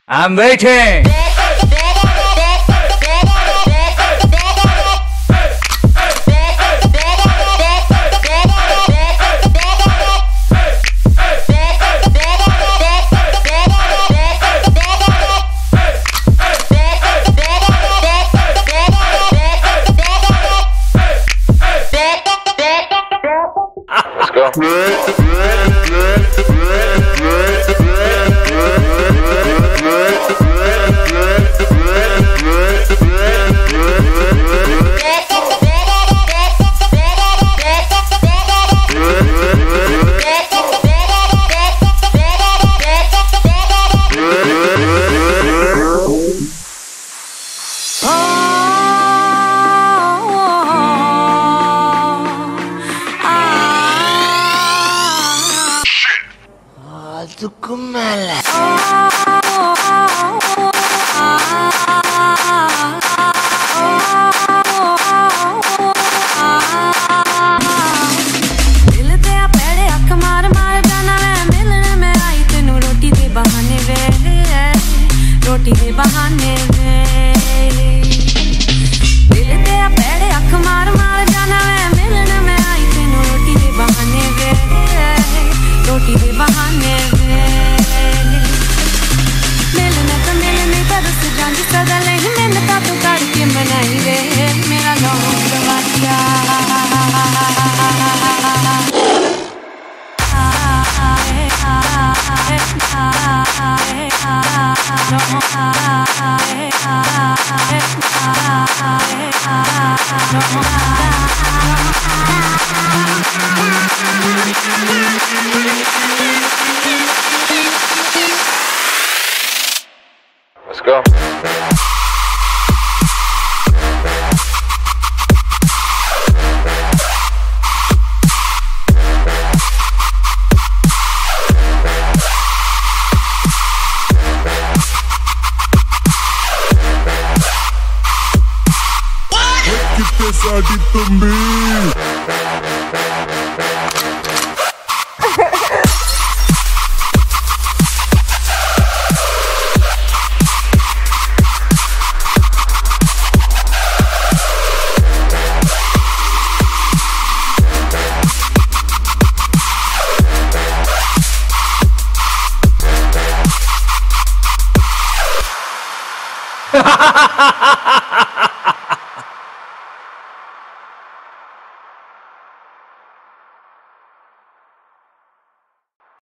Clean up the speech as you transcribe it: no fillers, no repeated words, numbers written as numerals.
I'm waiting. Let's go. அதுக்கும் மேல रोटी दे बहाने वे दिल ते पेड़े अख मार मार जाना वे मिलन में आई तेनू रोटी दे बहाने वे रोटी दे बहाने वे मिलने तो रुस जांदी सदा नहीं मैंने ता तू करके मनाई वे मेरा लौंग दवारिया Let's go. Sadi tumbi Ha ha ha ha ha ha!